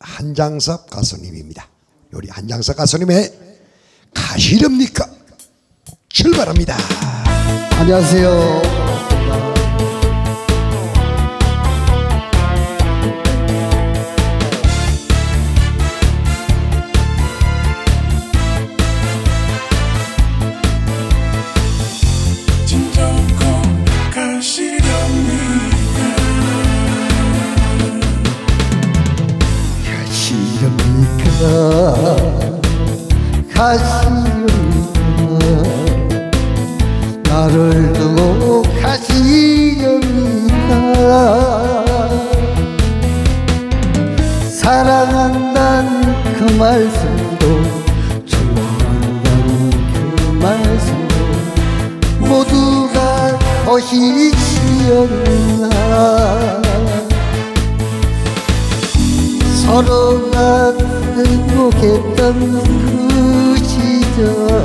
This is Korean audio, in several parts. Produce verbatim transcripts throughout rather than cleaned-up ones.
한장섭 가수님입니다. 우리 한장섭 가수님의 가시렵니까? 출발합니다. 안녕하세요. 가시렵니까? 나를 두고 가시렵니까? 사랑한다는 그 말씀도 좋아한다는 그 말씀도 모두가 거시시였나? 서로가 행복했던 그 시절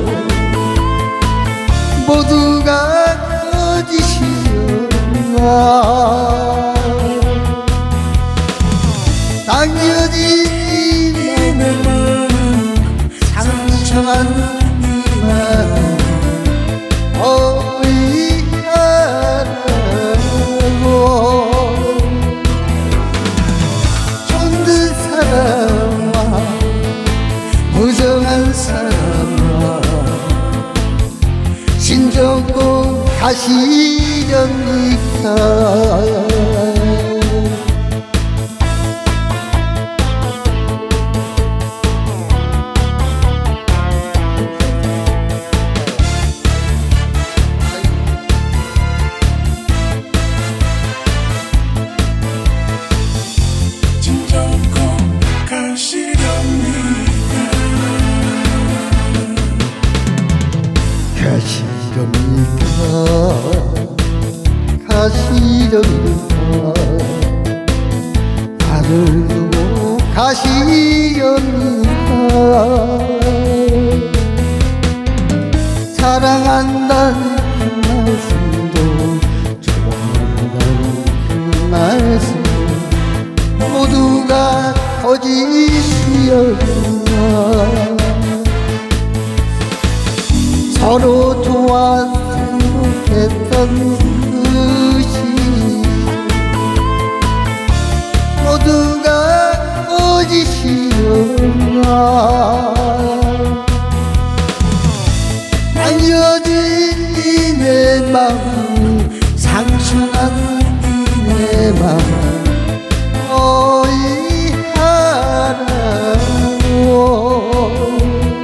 모두가 거짓이었나? 당연히 내 마음 상처한 네 마음 어이하라고 정든 사람아 무정한 사람아 진정 꼭 가시렵니까? 가시렵니까? 가시렵니까? 나를 두고 가시렵니까? 사랑한다는 그 말씀도 좋아한다는 그 말씀도 모두가 거짓이었나? 서로 도와 행복했던 그시 모두가 거짓이었나? 알려진 내 마음 상처난 내 마음 어이하라고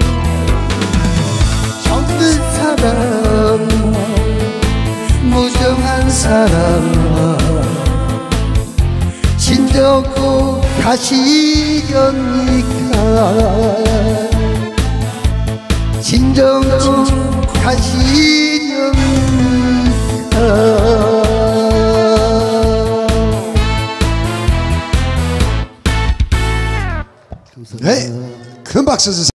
무정한 사람아 진정 꼭 가시렵니까? 진정 꼭 가시렵니까? 네, 큰 박수 주세요.